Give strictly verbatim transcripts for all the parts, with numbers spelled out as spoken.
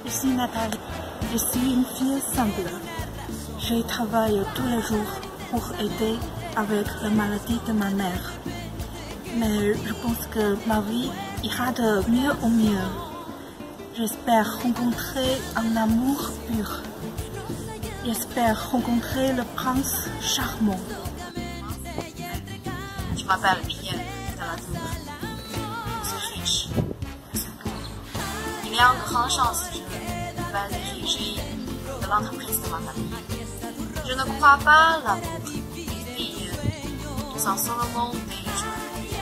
Je suis Nathalie. Je suis une fille simple. Je travaille tous les jours pour aider avec la maladie de ma mère. Mais je pense que ma vie ira de mieux en mieux. J'espère rencontrer un amour pur. J'espère rencontrer le prince charmant. Je m'appelle Pierre de la Tour. Je suis riche. Il y a une grande chance que je vais diriger de l'entreprise de ma famille. Je ne crois pas à l'amour. Et nous en seulement des jours.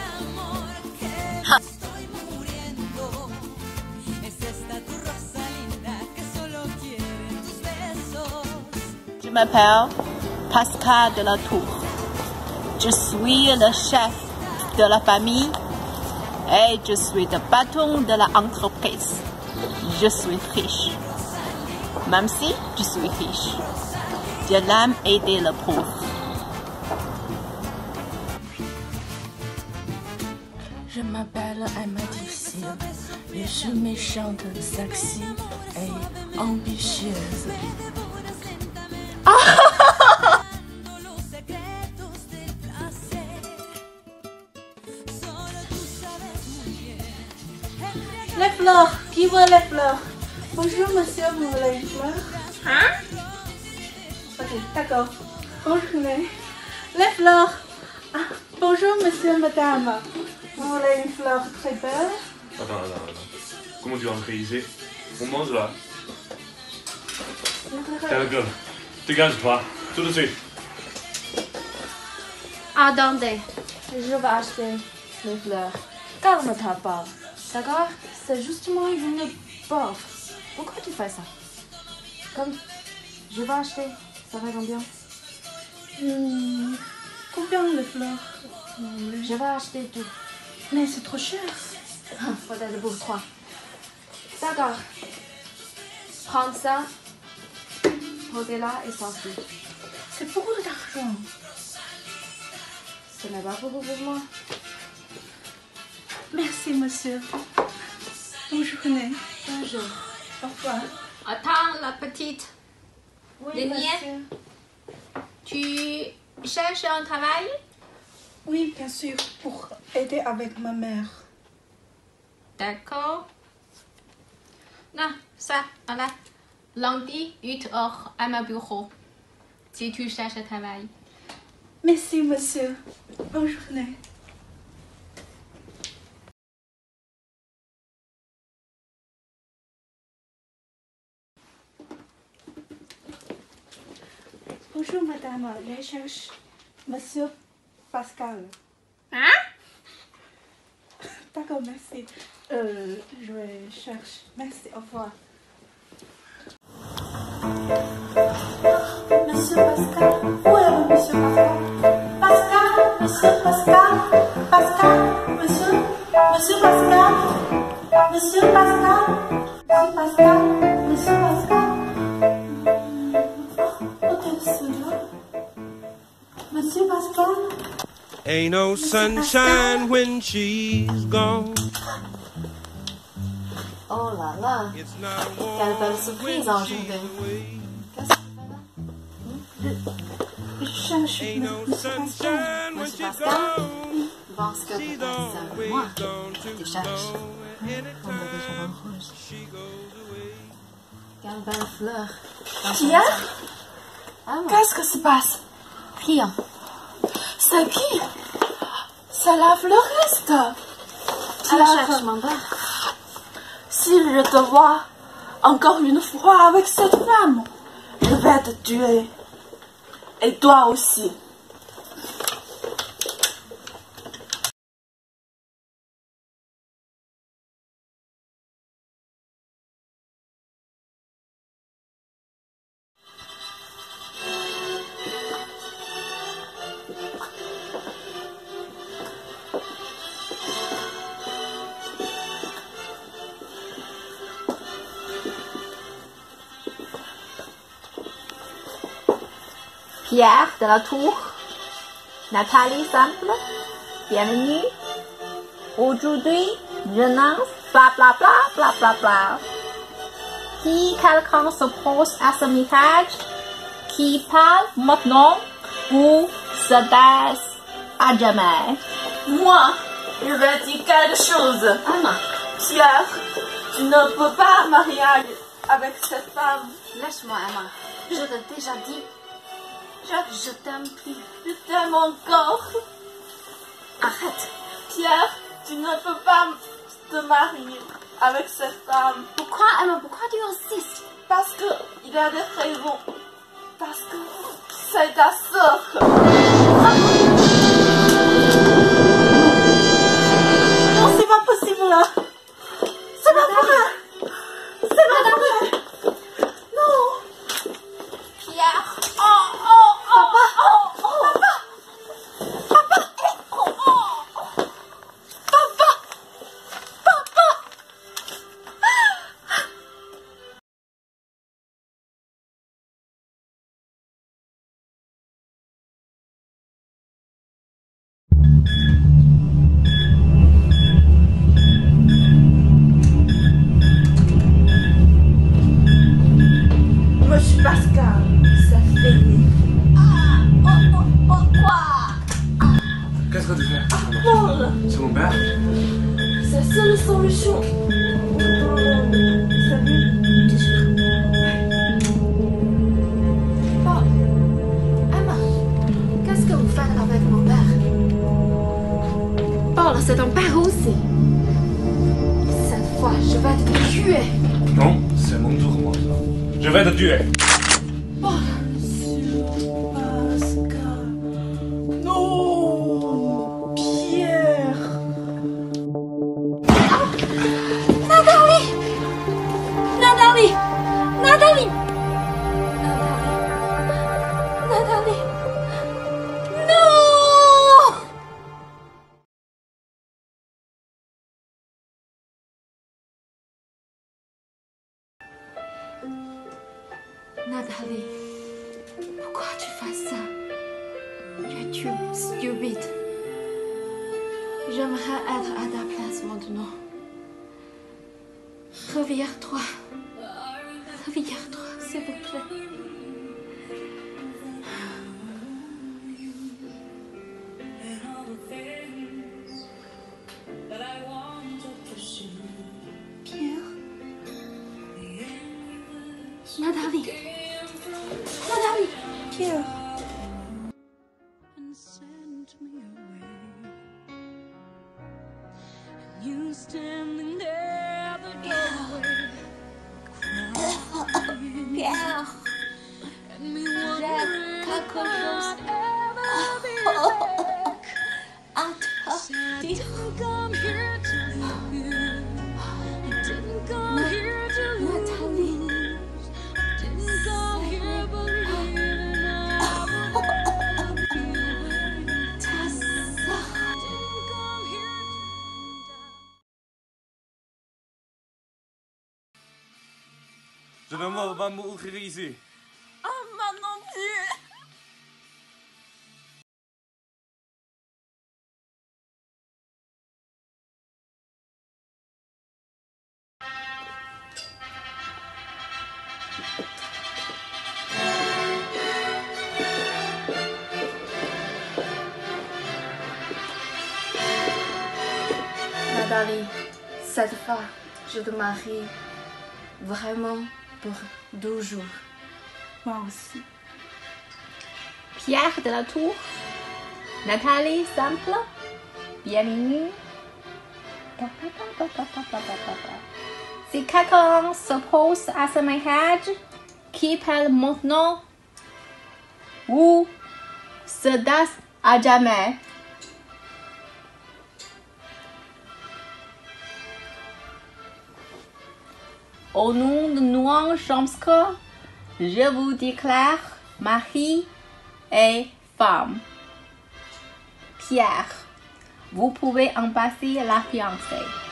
Je m'appelle Pascal de la Tour. Je suis le chef de la famille et je suis le patron de l'entreprise. Je suis riche. Même si je suis riche, je l'aime aider le pauvre. Je m'appelle Emma Difficile. Je suis méchante, sexy et ambitieuse. Les fleurs, qui veut les fleurs? Bonjour monsieur, vous voulez une fleur? Hein? Ok, d'accord. Bonjour. Les fleurs. Ah, bonjour monsieur, madame. Vous voulez une fleur très belle? Attends, attends, attends. Comment tu vas entrer ici? On mange là. Quelqu'un, dégage-toi, tout de suite. Attendez, je vais acheter les fleurs. Calme-toi pas, d'accord? C'est justement une pauvre. Pourquoi tu fais ça? Comme je vais acheter, ça va combien? Hmm, combien les fleurs? Je vais acheter tout. Mais c'est trop cher. Peut-être pour trois. D'accord. Prends ça, posez-la et sortez. C'est beaucoup d'argent. Ce n'est pas beaucoup pour moi. Merci monsieur. Bonne journée. Bonjour. Au revoir. Attends, la petite. Oui, Lénie, monsieur. tu cherches un travail? Oui, bien sûr, pour aider avec ma mère. D'accord. Non, ça, voilà. Lundi, huit heures à mon bureau. Si tu cherches un travail. Merci monsieur. Bonne journée. Bonjour madame, je cherche monsieur Pascal. Hein? D'accord, merci. Euh, je cherche. Merci, au revoir. Monsieur Pascal, où est monsieur Pascal? Pascal, monsieur Pascal, Pascal, monsieur, monsieur Pascal, monsieur Pascal, monsieur Pascal, monsieur Pascal. Monsieur Pascal. Ain't no sunshine when she's gone. Oh là là, It's not quelle belle warm surprise when aujourd'hui. she's away. Qu'est-ce que tu fais là? Je cherche Ain't no monsieur Pascal. sunshine when Monsieur she's Pascal? gone. Je pense que She's peut-être c'est always moi gone qui too cherche. long. On a déjà Anytime rouge. she goes away. Quelle belle fleur. Pierre? Ah ouais. Qu'est-ce que se passe? Rien. C'est qui? C'est la fleuriste. Tu cherches mon père. Si je te vois encore une fois avec cette femme, je vais te tuer. Et toi aussi. Pierre de la Tour, Nathalie Simple, bienvenue. Aujourd'hui, je lance bla bla bla bla bla bla. Si quelqu'un s'oppose à ce mariage, qui parle maintenant ou se taise à jamais? Moi, je vais dire quelque chose. Anna, Pierre, tu ne peux pas marier avec cette femme. Laisse-moi, Emma. Je l'ai déjà dit. Je, je t'aime plus. Je t'aime encore. Arrête. Pierre, tu ne peux pas te marier avec cette femme. Pourquoi, Emma? Pourquoi tu insistes? Parce que il y a des raisons. Parce que c'est ta sœur. Non, c'est pas possible là. C'est pas vrai. C'est pas vrai. Non. Pierre. Oh, oh, oh, Papa. oh, oh. Papa. Papa. Oh, oh, oh. Papa. Papa. Monsieur Pascal, ça finit. Ah, oh, oh, pourquoi? Qu'est-ce que tu fais? Paul, C'est mon père? c'est la seule solution. Salut. Paul. Emma, qu'est-ce que vous faites avec mon père? Paul, c'est ton père aussi. Cette fois, je vais te tuer. Non, c'est mon tour, moi. Je vais te tuer. Pascal. Non. Pierre. Nathalie! Nathalie! Nathalie! Nathalie! Non! Nathalie, pourquoi tu fais ça? Tu es stupide. J'aimerais être à ta place maintenant. Reviens-toi. Reviens-toi, s'il vous plaît. Pierre. Nathalie. Nathalie. Pierre. And sent me away. You standing there at the doorway, crying, Pierre. and me J'ai wondering if quelque chose I'd ever be back. à te I dire. didn't come here to leave you. I didn't come here to lose. Nathalie. I didn't come here believing I would ever be away. Ta sœur. I didn't come here to die. Je ne veux pas mourir ici. Oh, moi non plus. Nathalie, cette fois, je te marie vraiment pour deux jours. Moi aussi. Pierre de la Tour, Nathalie Simple, bienvenue. Si quelqu'un s'oppose à ce mariage, qui parle maintenant ou se taise à jamais? Au nom de Noam Chomsky, je vous déclare mari et femme. Pierre, vous pouvez embrasser la fiancée.